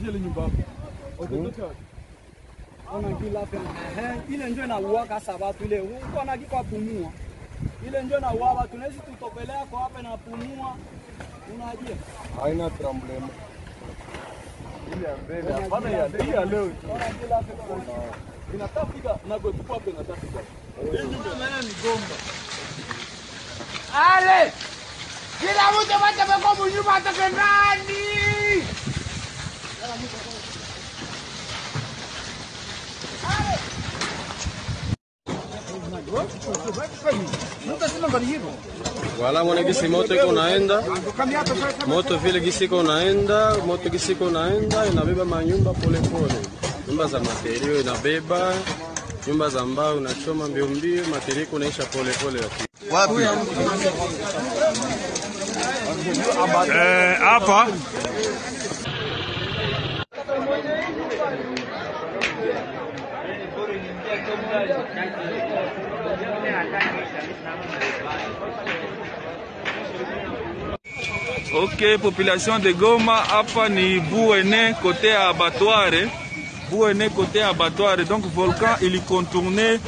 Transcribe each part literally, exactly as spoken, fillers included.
ile nyumba. Ukitoka ona kila pena. Eh, ile ndio na uwaka sababu ile uko na kiko pumua. Ile ndio na uwaka tunaweza tutopelea kwa hapa na pumua. Unajia? Haina problem. Ile mbele hapana ya ya leo. Ona kila pena. Inatafika na kwa tupo hapa inatafika. Hii nyumba maana ni gomba. Ale! Kila mtu bata kwa nyumba atake ndani. Wala mwana gisi moto iko naenda. Moto vile gisi iko naenda, moto gisi iko naenda inabeba manyumba pole pole. Nyumba za materio inabeba, nyumba za mbao unachoma mbio mbio, materio kunaisha pole pole. Wapi? Eh, hapa. Ok, population de Goma, hapa ni Bouene côté abattoir. Bouene côté abattoir. Donc volcan il est contourné.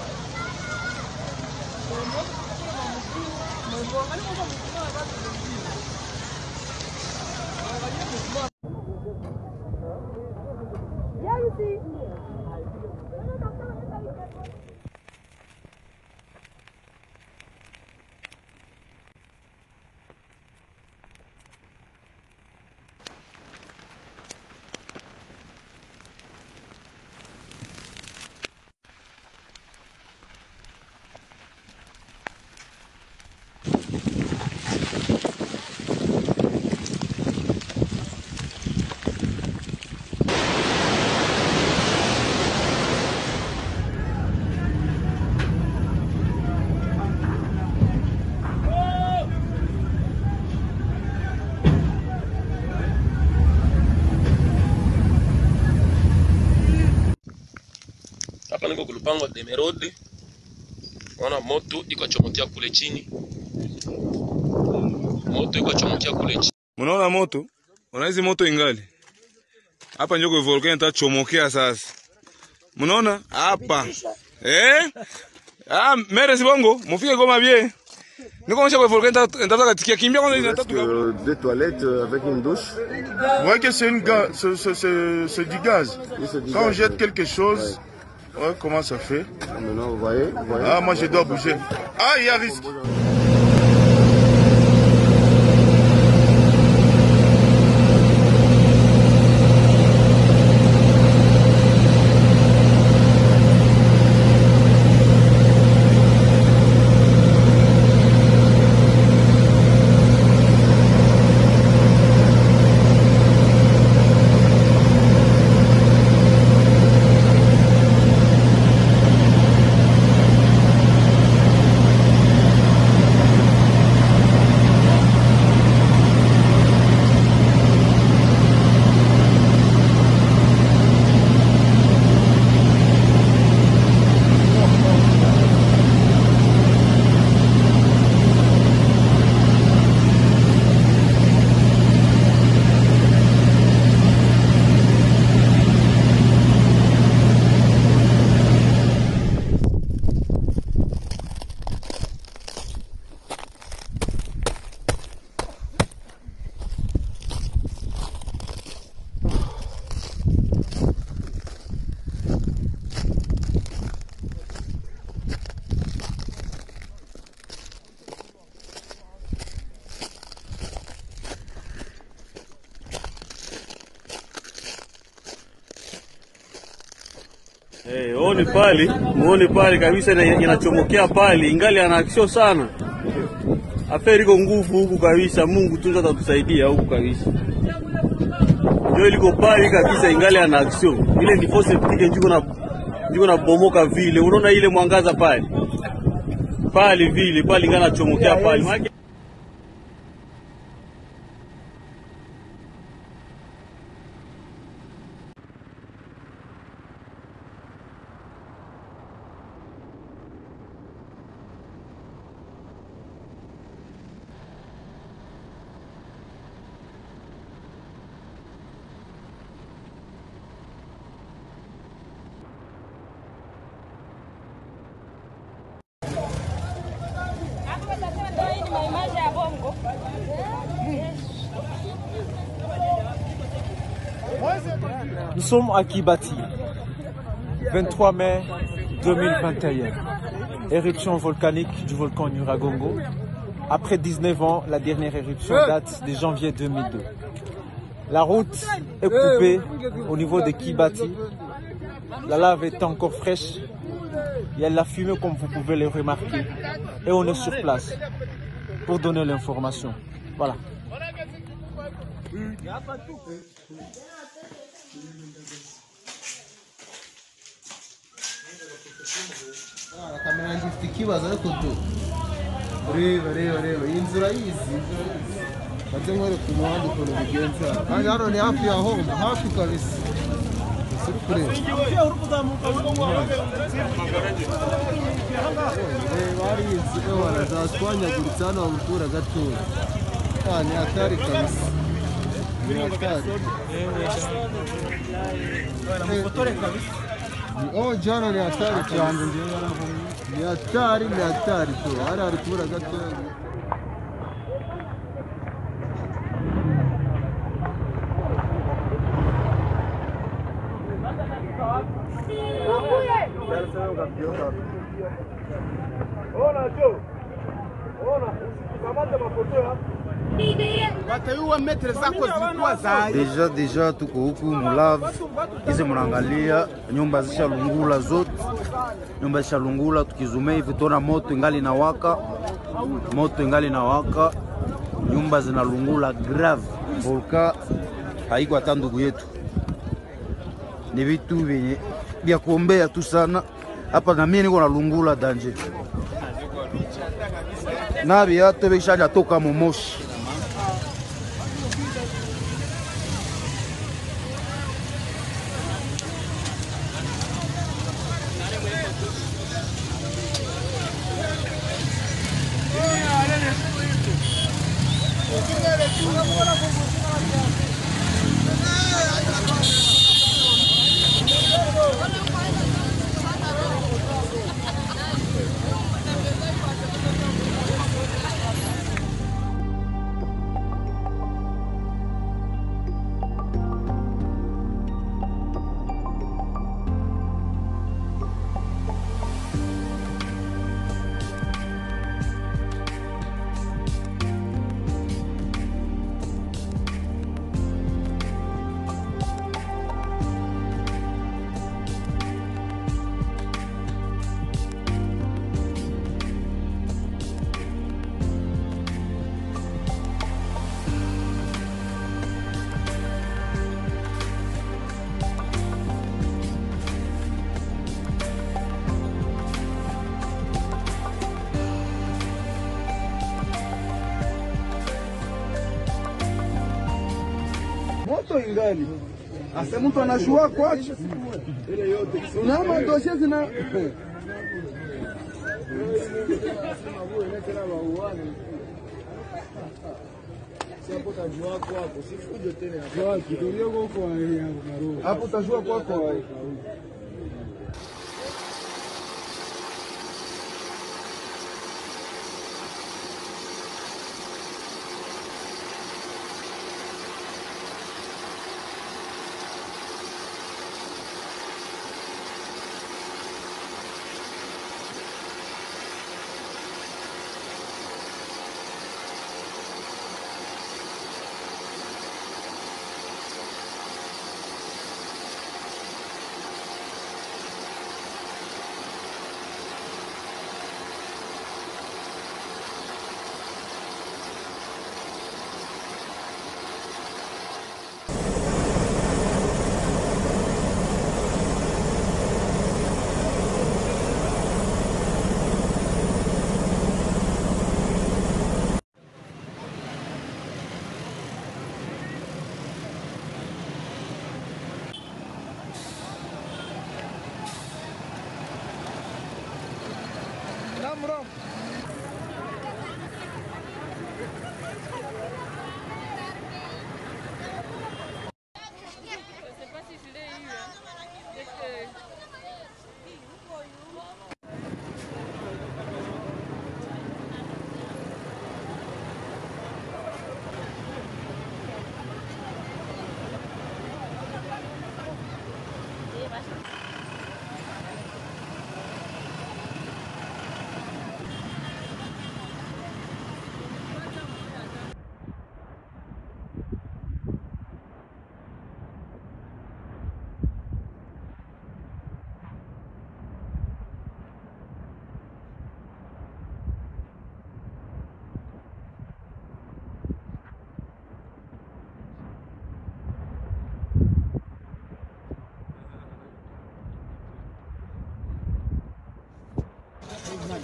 Hapa niko kulupango Demerode. Ona moto iko chomokia kule chini. Moto iko chomokia kule chini. Unaona moto? Unaizi moto ingali. Hapa ndio kwa volcano itachomokea sasa. Mnaona? Hapa. Eh? Ah, mere sibongo, mufike Goma bien. Niko msha kwa volcano ndataka tikia kimbia kwanza inatatu Euh, des toilettes euh, avec une douche. Vous voyez que c'est une ga- c'est, c'est, c'est, c'est du gaz. Oui, c'est du Quand on gaz, jette oui. quelque chose, ouais, comment ça fait? Maintenant, vous voyez, vous voyez. Ah, moi je dois bouger. Ah, il y a risque. Eh, oni pali, muone pali kabisa inachomokea pali, ingali ana action sana. Aferi iko nguvu huku kabisa, Mungu tu ndio atatusaidia huku kabisa. Ndio iliko pali kabisa, ingali ana action. Ile ndipo septike njiko na njiko na bomoka vile. Unaona ile mwangaza pali. Pali vile, pali ngana anachomokea pali. Nous sommes à Kibati, vingt-trois mai deux mille vingt et un. Éruption volcanique du volcan Nyiragongo. Après dix-neuf ans, la dernière éruption date de janvier deux mille deux. La route est coupée au niveau de Kibati. La lave est encore fraîche. Il y a de la fumée comme vous pouvez le remarquer. Et on est sur place pour donner l'information. Voilà. Reba reba reba iyi nzira yizi bajye nkore ku muhanda ukuntu bigenza kandi hano ni hafi ya home hafi kabisa isi kureba reba hari inzu ewana zatwanyaguritse hano babutura gatoya ah ni hatari kabisa ni hatari oh jana ni hatari cyane ni hatari ni hatari tu hari hari kubura gatoya Deja deja tuko huku Mulave, hizi mnaangalia nyumba zishalungula zote, nyumba zishalungula. Tukizumea hivi tuona moto ingali na waka, moto ingali na waka, nyumba zinalungula grave. Volka haiko hata ndugu yetu, ni vitu vyenye vya kuombea tu sana hapa. Na mimi niko nalungula danger na viatu vishaja toka momoshi. moto ingali. Asa mtu anashua kwake. Unaama dosia zina hapo utajua kwako.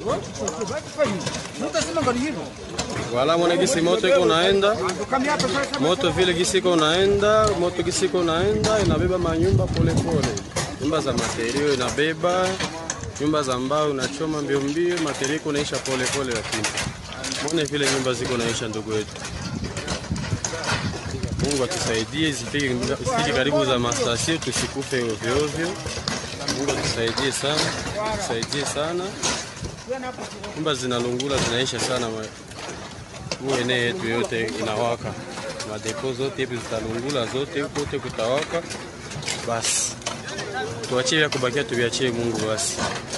Wala mwana gisi moto iko naenda. Moto vile gisi iko naenda, moto gisi iko naenda inabeba manyumba pole pole. Nyumba za materio inabeba, nyumba za mbao inachoma mbio mbio, materio iko naisha pole pole lakini. Muone vile nyumba ziko naisha ndugu yetu. Mungu atusaidie zifike zifike karibu za mastasio tusikufe ovyo ovyo. Mungu atusaidie sana, tusaidie sana. Nyumba zinalungula zinaisha sana. Huu eneo yetu yote inawaka. Madepo zote hivi zitalungula zote kote kutawaka. Basi tuachie ya kubakia tuviachie Mungu basi.